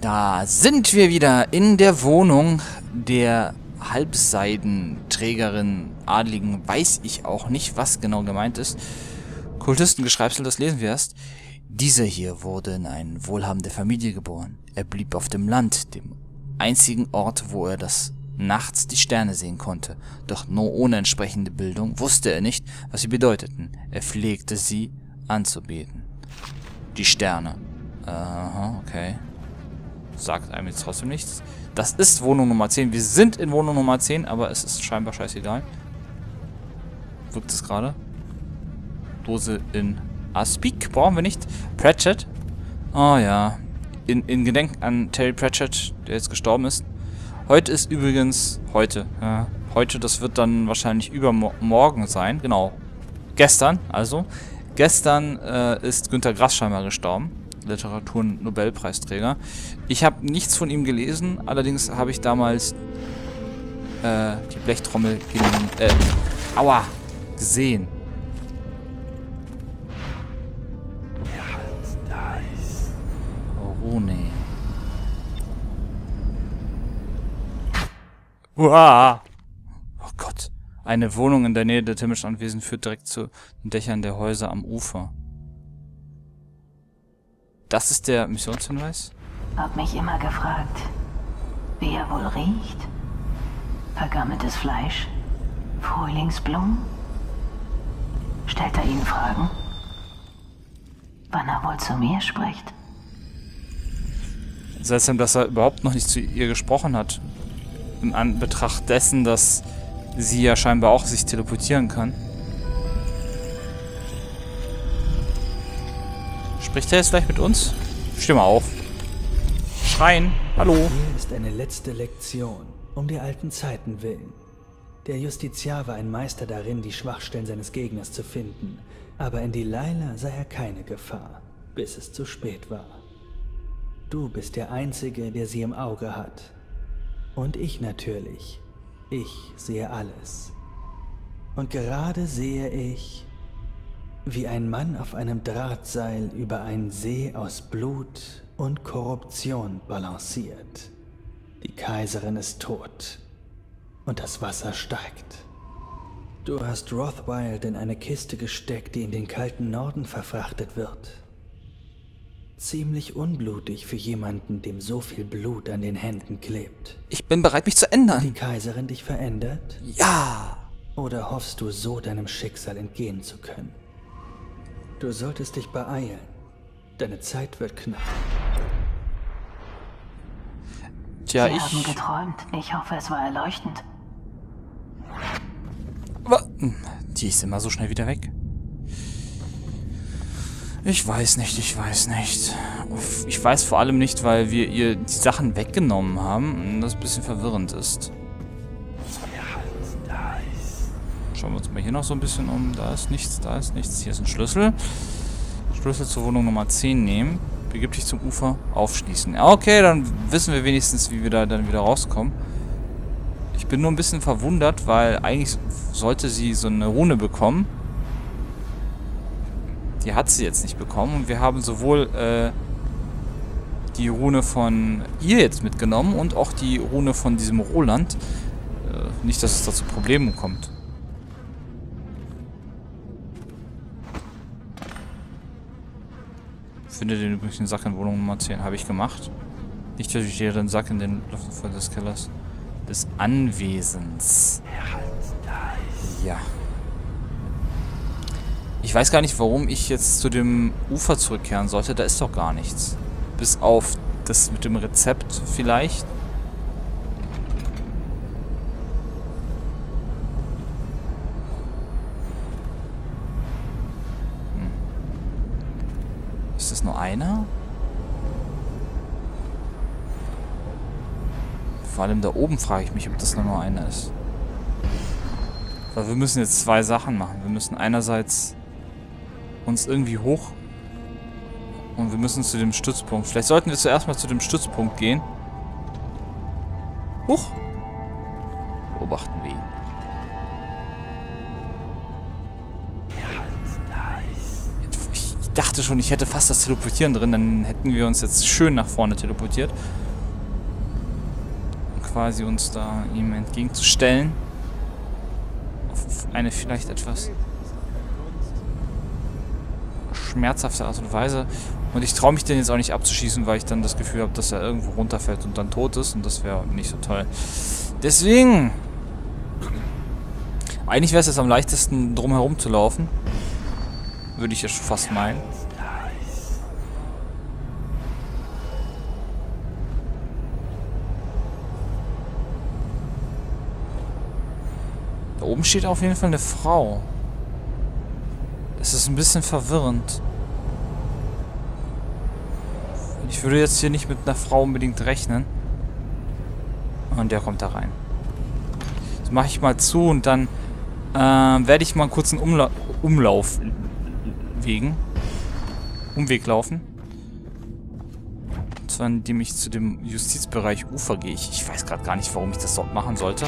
Da sind wir wieder in der Wohnung der Halbseidenträgerin, Adligen, weiß ich auch nicht, was genau gemeint ist. Kultistengeschreibsel, das lesen wir erst. Dieser hier wurde in eine wohlhabende Familie geboren. Er blieb auf dem Land, dem einzigen Ort, wo er nachts die Sterne sehen konnte. Doch nur ohne entsprechende Bildung wusste er nicht, was sie bedeuteten. Er pflegte sie anzubeten. Die Sterne. Aha, okay. Sagt einem jetzt trotzdem nichts. Das ist Wohnung Nummer 10. Wir sind in Wohnung Nummer 10, aber es ist scheinbar scheißegal. Wirkt es gerade? Dose in Aspik brauchen wir nicht. Pratchett. Oh ja. In Gedenken an Terry Pratchett, der jetzt gestorben ist. Heute ist übrigens... Heute, das wird dann wahrscheinlich übermorgen sein. Genau. Gestern, also. Gestern ist Günter Grass scheinbar gestorben. Literatur-Nobelpreisträger. Ich habe nichts von ihm gelesen, allerdings habe ich damals die Blechtrommel gesehen. Oh, nee. Uah. Oh Gott. Eine Wohnung in der Nähe der Timmischen Anwesen führt direkt zu den Dächern der Häuser am Ufer. Das ist der Missionshinweis? Hab mich immer gefragt, wie er wohl riecht. Vergammeltes Fleisch? Frühlingsblumen? Stellt er Ihnen Fragen? Wann er wohl zu mir spricht? Seltsam, dass er überhaupt noch nicht zu ihr gesprochen hat. Im Anbetracht dessen, dass sie ja scheinbar auch sich teleportieren kann. Spricht er jetzt gleich mit uns? Steh mal auf. Schreien. Hallo. Hier ist eine letzte Lektion, um die alten Zeiten willen. Der Justiziar war ein Meister darin, die Schwachstellen seines Gegners zu finden. Aber in Delilah sah er keine Gefahr, bis es zu spät war. Du bist der Einzige, der sie im Auge hat. Und ich natürlich. Ich sehe alles. Und gerade sehe ich, wie ein Mann auf einem Drahtseil über einen See aus Blut und Korruption balanciert. Die Kaiserin ist tot und das Wasser steigt. Du hast Rothwild in eine Kiste gesteckt, die in den kalten Norden verfrachtet wird. Ziemlich unblutig für jemanden, dem so viel Blut an den Händen klebt. Ich bin bereit, mich zu ändern. Hat die Kaiserin dich verändert? Ja. Oder hoffst du, so deinem Schicksal entgehen zu können? Du solltest dich beeilen. Deine Zeit wird knapp. Tja, Sie haben geträumt. Ich hoffe, es war erleuchtend. Die ist immer so schnell wieder weg. Ich weiß nicht. Ich weiß vor allem nicht, weil wir ihr die Sachen weggenommen haben und das ein bisschen verwirrend ist. Schauen wir uns mal hier noch so ein bisschen um. Da ist nichts. Hier ist ein Schlüssel. Schlüssel zur Wohnung Nummer 10 nehmen. Begib dich zum Ufer. Aufschließen. Ja, okay, dann wissen wir wenigstens, wie wir da dann wieder rauskommen. Ich bin nur ein bisschen verwundert, weil eigentlich sollte sie so eine Rune bekommen. Die hat sie jetzt nicht bekommen. Und wir haben sowohl die Rune von ihr jetzt mitgenommen und auch die Rune von diesem Roland. Nicht, dass es da zu Problemen kommt. Finde den übrigen Sack in Wohnung Nummer 10. Habe ich gemacht. Nicht, dass ich hier den Sack in den Luft des Kellers. Des Anwesens. Ja. Ich weiß gar nicht, warum ich jetzt zu dem Ufer zurückkehren sollte. Da ist doch gar nichts. Bis auf das mit dem Rezept vielleicht. Ist das nur einer? Vor allem da oben frage ich mich, ob das nur einer ist. Weil wir müssen jetzt zwei Sachen machen. Wir müssen einerseits uns irgendwie hoch und wir müssen zu dem Stützpunkt. Vielleicht sollten wir zuerst mal zu dem Stützpunkt gehen. Huch! Beobachten wir ihn. dachte schon, ich hätte fast das Teleportieren drin, dann hätten wir uns jetzt schön nach vorne teleportiert. Um quasi uns da ihm entgegenzustellen. Auf eine vielleicht etwas schmerzhafte Art und Weise. Und ich traue mich den jetzt auch nicht abzuschießen, weil ich dann das Gefühl habe, dass er irgendwo runterfällt und dann tot ist. Und das wäre nicht so toll. Deswegen... Eigentlich wäre es jetzt am leichtesten, drum herum zu laufen. Würde ich ja schon fast meinen. Da oben steht auf jeden Fall eine Frau. Das ist ein bisschen verwirrend. Ich würde jetzt hier nicht mit einer Frau unbedingt rechnen. Und der kommt da rein. Das mache ich mal zu und dann werde ich mal kurz einen Umweg laufen. Und zwar indem ich zu dem Justizbereich Ufer gehe. Ich weiß gerade gar nicht, warum ich das dort machen sollte.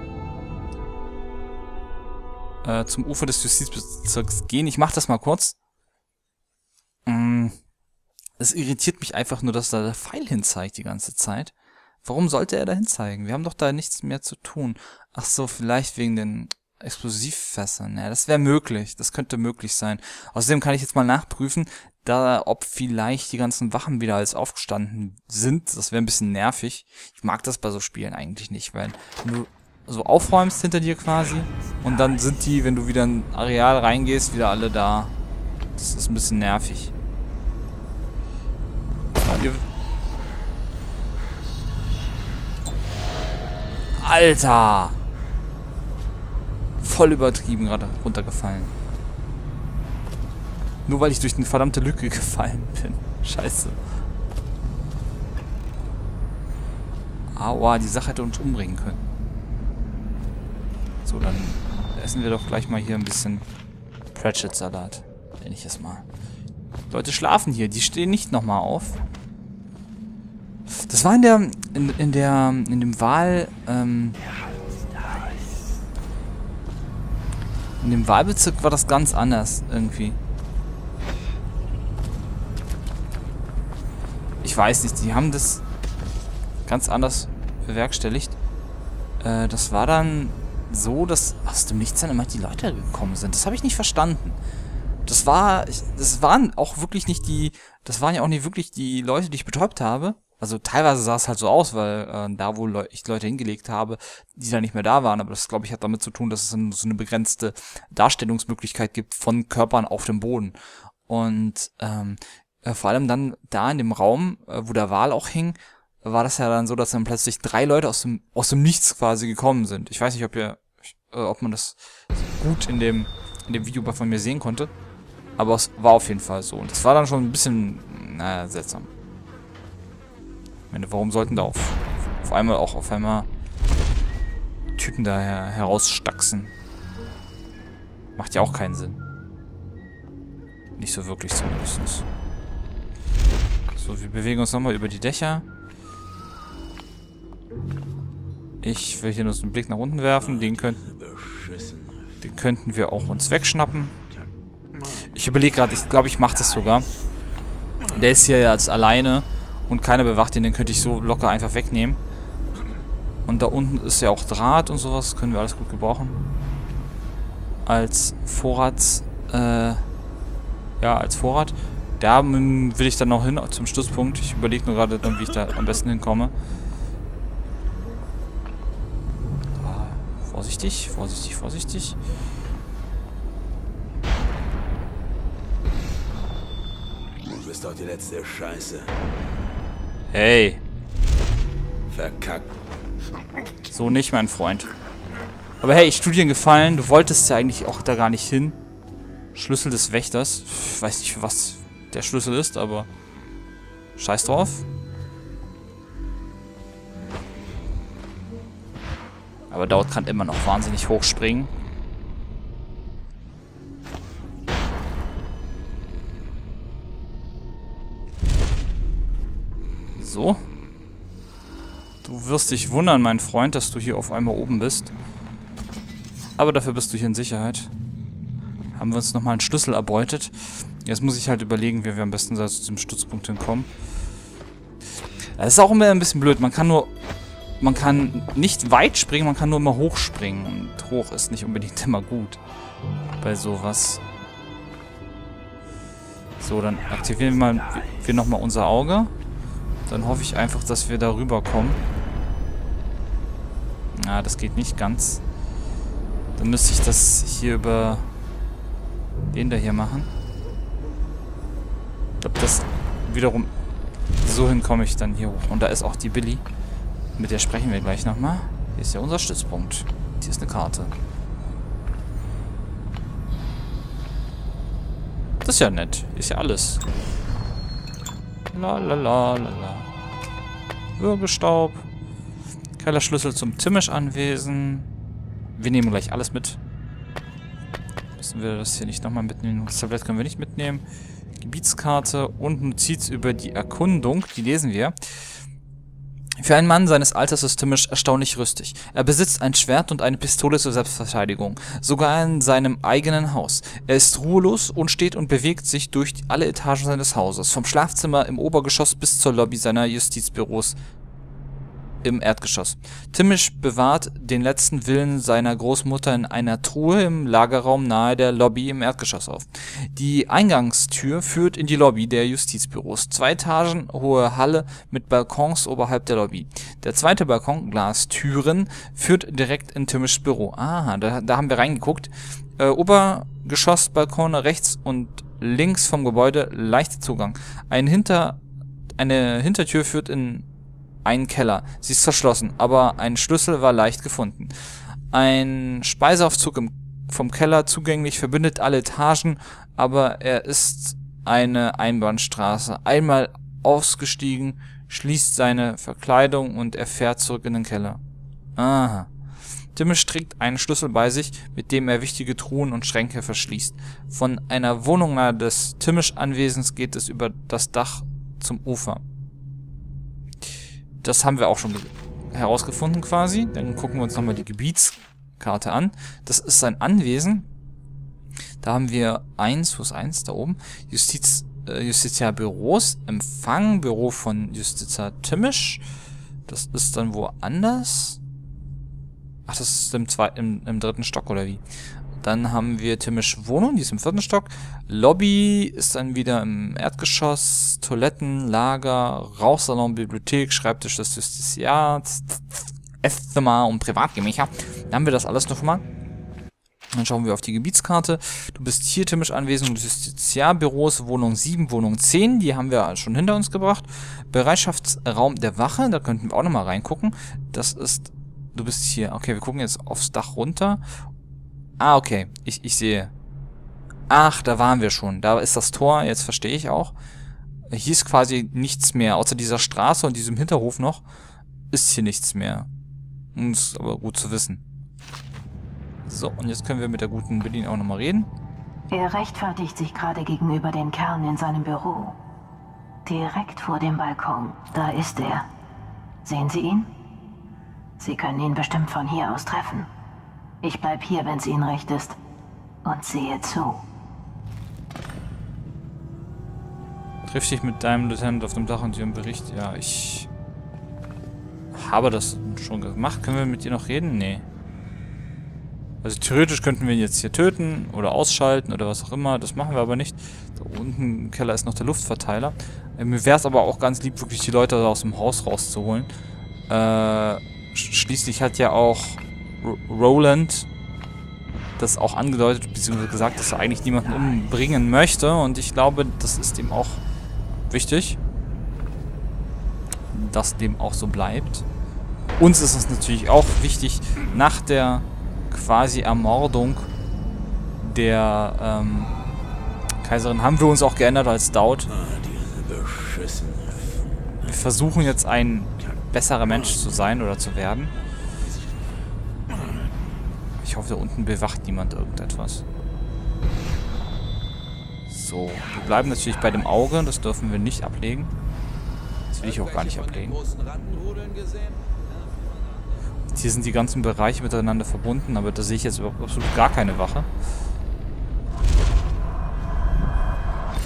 Zum Ufer des Justizbezirks gehen. Ich mache das mal kurz. Es irritiert mich einfach nur, dass da der Pfeil hinzeigt die ganze Zeit. Warum sollte er da hinzeigen? Wir haben doch da nichts mehr zu tun. Ach so, vielleicht wegen den Explosivfässern. Ja, das wäre möglich. Das könnte möglich sein. Außerdem kann ich jetzt mal nachprüfen, ob vielleicht die ganzen Wachen wieder als aufgestanden sind. Das wäre ein bisschen nervig. Ich mag das bei so Spielen eigentlich nicht, weil du so aufräumst hinter dir quasi und dann sind die, wenn du wieder in ein Areal reingehst, wieder alle da. Das ist ein bisschen nervig. Alter! Voll übertrieben gerade runtergefallen. Nur weil ich durch eine verdammte Lücke gefallen bin. Scheiße. Aua, die Sache hätte uns umbringen können. So, dann essen wir doch gleich mal hier ein bisschen Pratchett-Salat. Nenne ich es mal. Leute schlafen hier, die stehen nicht nochmal auf. Das war in dem in dem Wahlbezirk war das ganz anders irgendwie. Ich weiß nicht, die haben das ganz anders bewerkstelligt. Das war dann so, dass aus dem Nichts dann immer die Leute gekommen sind. Das habe ich nicht verstanden. Das waren auch wirklich nicht die, das waren ja auch nicht wirklich die Leute, die ich betäubt habe. Also teilweise sah es halt so aus, weil da, wo ich Leute hingelegt habe, die da nicht mehr da waren. Aber das, glaube ich, hat damit zu tun, dass es so eine begrenzte Darstellungsmöglichkeit gibt von Körpern auf dem Boden. Und vor allem dann da in dem Raum, wo der Wal auch hing, war das ja dann so, dass dann plötzlich 3 Leute aus dem Nichts quasi gekommen sind. Ich weiß nicht, ob man das gut in dem Video von mir sehen konnte. Aber es war auf jeden Fall so. Und das war dann schon ein bisschen, naja, seltsam. Ich meine, warum sollten da auf einmal Typen da herausstaxen? Macht ja auch keinen Sinn. Nicht so wirklich zumindest. So, wir bewegen uns nochmal über die Dächer. Ich will hier nur so einen Blick nach unten werfen. Den könnten wir auch uns wegschnappen. Ich überlege gerade, ich glaube, ich mache das sogar. Der ist hier jetzt alleine und keiner bewacht ihn, den könnte ich so locker einfach wegnehmen. Und da unten ist ja auch Draht und sowas, das können wir alles gut gebrauchen. Als Vorrat. Als Vorrat. Da will ich dann noch hin zum Stützpunkt. Ich überlege nur gerade dann, wie ich da am besten hinkomme. Vorsichtig, vorsichtig, vorsichtig. Du bist doch die letzte Scheiße. Hey. Verkackt. So nicht, mein Freund. Aber hey, ich tue dir einen Gefallen. Du wolltest ja eigentlich auch da gar nicht hin. Schlüssel des Wächters. Ich weiß nicht, was der Schlüssel ist, aber scheiß drauf. Aber dort kann immer noch wahnsinnig hoch springen. So. Du wirst dich wundern, mein Freund, dass du hier auf einmal oben bist. Aber dafür bist du hier in Sicherheit. Haben wir uns nochmal einen Schlüssel erbeutet. Jetzt muss ich halt überlegen, wie wir am besten zu diesem Stützpunkt hinkommen. Das ist auch immer ein bisschen blöd. Man kann nicht weit springen, man kann nur immer hoch springen. Und hoch ist nicht unbedingt immer gut bei sowas. So, dann aktivieren wir nochmal unser Auge. Dann hoffe ich einfach, dass wir da rüberkommen. Na, das geht nicht ganz. Dann müsste ich das hier über den da hier machen. Ich glaube, das wiederum... So hin komme ich dann hier hoch. Und da ist auch die Billy. Mit der sprechen wir gleich nochmal. Hier ist ja unser Stützpunkt. Hier ist eine Karte. Das ist ja nett. Ist ja alles. Lalalala. Wirbelstaub. Kellerschlüssel zum Timisch-Anwesen. Wir nehmen gleich alles mit. Müssen wir das hier nicht nochmal mitnehmen? Das Tablett können wir nicht mitnehmen. Gebietskarte und Notiz über die Erkundung. Die lesen wir. Für einen Mann seines Alters ist Timisch erstaunlich rüstig. Er besitzt ein Schwert und eine Pistole zur Selbstverteidigung. Sogar in seinem eigenen Haus. Er ist ruhelos und steht und bewegt sich durch alle Etagen seines Hauses. Vom Schlafzimmer im Obergeschoss bis zur Lobby seiner Justizbüros im Erdgeschoss. Timisch bewahrt den letzten Willen seiner Großmutter in einer Truhe im Lagerraum nahe der Lobby im Erdgeschoss auf. Die Eingangstür führt in die Lobby der Justizbüros. 2 Etagen hohe Halle mit Balkons oberhalb der Lobby. Der zweite Balkon, Glastüren, führt direkt in Timischs Büro. Aha, da haben wir reingeguckt. Obergeschoss, Balkone rechts und links vom Gebäude, leichter Zugang. Eine Hintertür führt in einen Keller. Sie ist verschlossen, aber ein Schlüssel war leicht gefunden. Ein Speiseaufzug vom Keller zugänglich verbindet alle Etagen, aber er ist eine Einbahnstraße. Einmal ausgestiegen, schließt seine Verkleidung und er fährt zurück in den Keller. Aha. Timisch trägt einen Schlüssel bei sich, mit dem er wichtige Truhen und Schränke verschließt. Von einer Wohnung nahe des Timisch-Anwesens geht es über das Dach zum Ufer. Das haben wir auch schon herausgefunden quasi. Dann gucken wir uns nochmal die Gebietskarte an. Das ist sein Anwesen. Da haben wir wo ist 1? Da oben. Justitiarbüros, Empfang, Büro von Justiziar Timisch. Das ist dann woanders. Ach, das ist im 3. Stock, oder wie? Dann haben wir Timisch Wohnung, die ist im 4. Stock. Lobby ist dann wieder im Erdgeschoss. Toiletten, Lager, Rauchsalon, Bibliothek, Schreibtisch des Justiziats, Esszimmer und Privatgemächer. Dann haben wir das alles nochmal. Dann schauen wir auf die Gebietskarte. Du bist hier Timisch anwesend, Justiziarbüros, Wohnung 7, Wohnung 10. Die haben wir schon hinter uns gebracht. Bereitschaftsraum der Wache, da könnten wir auch nochmal reingucken. Das ist... Du bist hier. Okay, wir gucken jetzt aufs Dach runter. Ah, okay. Ich sehe. Ach, da waren wir schon. Da ist das Tor. Jetzt verstehe ich auch. Hier ist quasi nichts mehr. Außer dieser Straße und diesem Hinterhof noch. Ist hier nichts mehr. Ist aber gut zu wissen. So, und jetzt können wir mit der guten Billy auch nochmal reden. Er rechtfertigt sich gerade gegenüber den Kerlen in seinem Büro. Direkt vor dem Balkon. Da ist er. Sehen Sie ihn? Sie können ihn bestimmt von hier aus treffen. Ich bleib hier, wenn es Ihnen recht ist. Und sehe zu. Triff dich mit deinem Lieutenant auf dem Dach und ihrem Bericht. Ja, ich habe das schon gemacht. Können wir mit ihr noch reden? Nee. Also theoretisch könnten wir ihn jetzt hier töten oder ausschalten oder was auch immer. Das machen wir aber nicht. Da unten im Keller ist noch der Luftverteiler. Mir wäre es aber auch ganz lieb, wirklich die Leute aus dem Haus rauszuholen. Schließlich hat ja auch Roland das auch angedeutet, beziehungsweise gesagt, dass er eigentlich niemanden umbringen möchte. Und ich glaube, das ist ihm auch wichtig, dass dem auch so bleibt. Uns ist es natürlich auch wichtig, nach der quasi Ermordung der Kaiserin haben wir uns auch geändert als Daud. Wir versuchen jetzt ein besserer Mensch zu sein oder zu werden. Ich hoffe, da unten bewacht niemand irgendetwas. So, wir bleiben natürlich bei dem Auge. Das dürfen wir nicht ablegen. Das will ich auch gar nicht ablegen. Hier sind die ganzen Bereiche miteinander verbunden, aber da sehe ich jetzt absolut gar keine Wache.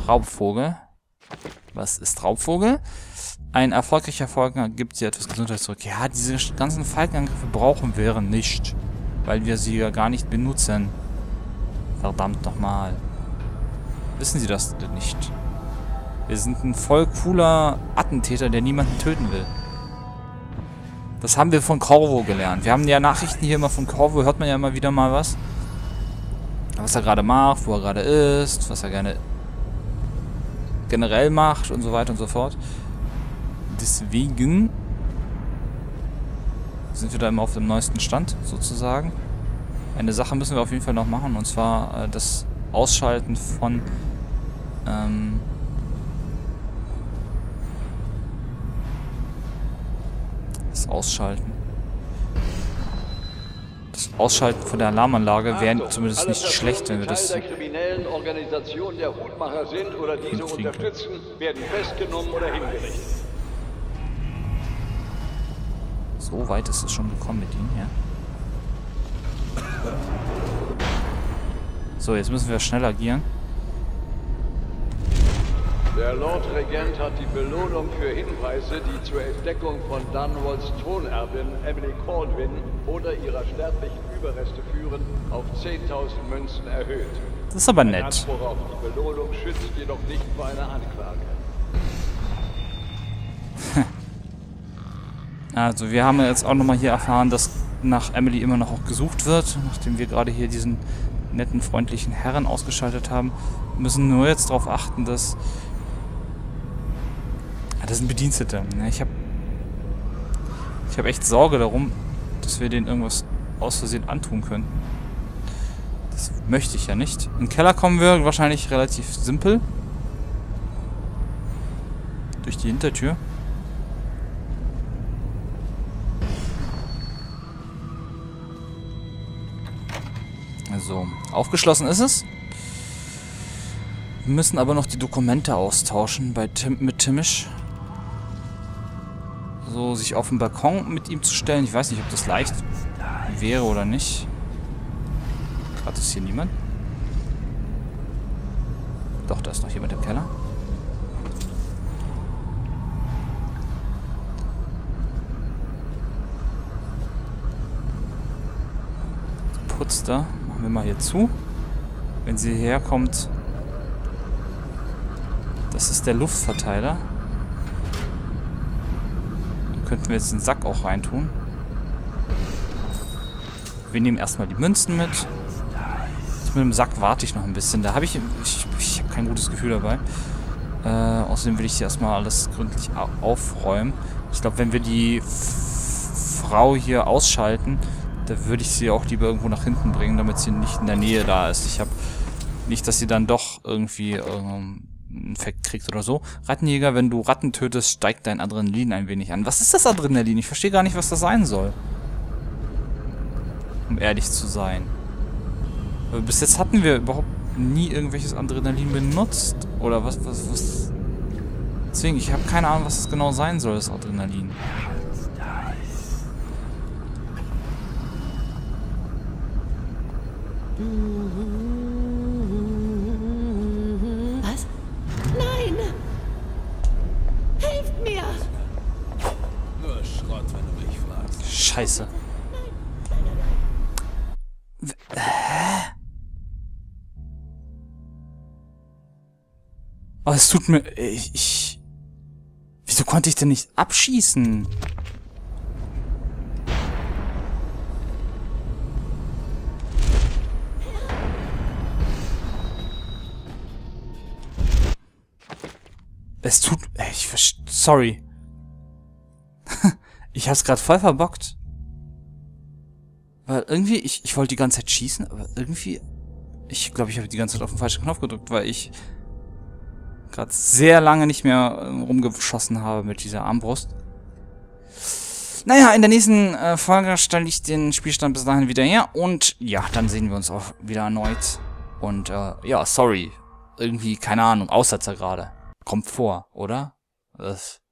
Raubvogel. Was ist Raubvogel? Ein erfolgreicher Falken gibt dir etwas Gesundheit zurück. Ja, diese ganzen Falkenangriffe brauchen wir nicht. Weil wir sie ja gar nicht benutzen. Verdammt nochmal. Wissen Sie das denn nicht? Wir sind ein voll cooler Attentäter, der niemanden töten will. Das haben wir von Corvo gelernt. Wir haben ja Nachrichten hier immer von Corvo, hört man ja immer wieder mal was. Was er gerade macht, wo er gerade ist, was er gerne generell macht und so weiter und so fort. Deswegen sind wir da immer auf dem neuesten Stand, sozusagen. Eine Sache müssen wir auf jeden Fall noch machen, und zwar das Ausschalten von das Ausschalten von der Alarmanlage wäre zumindest nicht schlecht, wenn wir das der kriminellen Organisation der Hutmacher sind oder diese unterstützen, werden festgenommen oder hingerichtet. So weit ist es schon gekommen mit ihm, ja. So, jetzt müssen wir schnell agieren. Der Lord Regent hat die Belohnung für Hinweise, die zur Entdeckung von Dunwalls Thronerbin Emily Caldwin oder ihrer sterblichen Überreste führen, auf 10.000 Münzen erhöht. Das ist aber Ein nett. Anspruch auf die Belohnung schützt jedoch nicht vor einer Anklage. Also, wir haben jetzt auch nochmal hier erfahren, dass nach Emily immer noch auch gesucht wird, nachdem wir gerade hier diesen netten, freundlichen Herren ausgeschaltet haben. Wir müssen nur jetzt darauf achten, dass... Ja, das sind Bedienstete. Ich hab echt Sorge darum, dass wir denen irgendwas aus Versehen antun können. Das möchte ich ja nicht. Im Keller kommen wir wahrscheinlich relativ simpel. Durch die Hintertür. Also, aufgeschlossen ist es. Wir müssen aber noch die Dokumente austauschen mit Timish. So, sich auf den Balkon mit ihm zu stellen. Ich weiß nicht, ob das leicht wäre oder nicht. Hat es hier niemand? Doch, da ist noch jemand im Keller. Putzt da. Machen wir mal hier zu. Wenn sie hierher kommt. Das ist der Luftverteiler. Da könnten wir jetzt den Sack auch reintun. Wir nehmen erstmal die Münzen mit. Mit dem Sack warte ich noch ein bisschen. Da habe ich habe kein gutes Gefühl dabei. Außerdem will ich hier erstmal alles gründlich aufräumen. Ich glaube, wenn wir die Frau hier ausschalten, da würde ich sie auch lieber irgendwo nach hinten bringen, damit sie nicht in der Nähe da ist. Ich habe nicht, dass sie dann doch irgendwie einen Infekt kriegt oder so. Rattenjäger, wenn du Ratten tötest, steigt dein Adrenalin ein wenig an. Was ist das Adrenalin? Ich verstehe gar nicht, was das sein soll. Um ehrlich zu sein. Aber bis jetzt hatten wir überhaupt nie irgendwelches Adrenalin benutzt. Oder was? Deswegen, ich habe keine Ahnung, was das genau sein soll, das Adrenalin. Was? Nein! Hilft mir! Nur Schrott, wenn du mich fragst. Scheiße. Oh, es tut mir... Wieso konnte ich denn nicht abschießen? Es tut... Sorry. Ich hab's gerade voll verbockt. Weil irgendwie... Ich wollte die ganze Zeit schießen, aber irgendwie... Ich glaube, ich habe die ganze Zeit auf den falschen Knopf gedrückt, weil ich gerade sehr lange nicht mehr rumgeschossen habe mit dieser Armbrust. Naja, in der nächsten Folge stelle ich den Spielstand bis dahin wieder her. Und ja, dann sehen wir uns auch wieder erneut. Und ja, sorry. Irgendwie, keine Ahnung, Aussetzer gerade. Kommt vor, oder? Das